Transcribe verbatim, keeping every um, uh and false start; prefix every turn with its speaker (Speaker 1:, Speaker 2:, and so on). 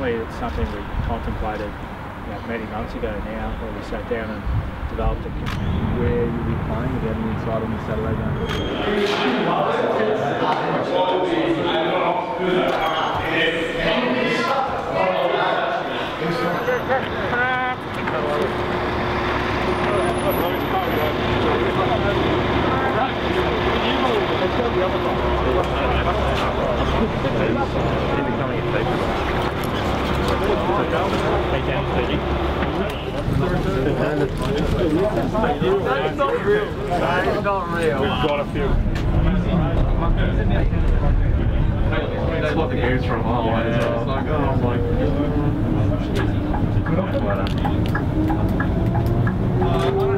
Speaker 1: certainly it's something we contemplated you know, many months ago now, where we sat down and developed a
Speaker 2: where you'll be playing. If you have any insight on the Saturday game?
Speaker 3: That's not real. That's not real.
Speaker 4: We've got a few.
Speaker 3: That's what the game's from. Oh, it's like, oh, I'm like. Good on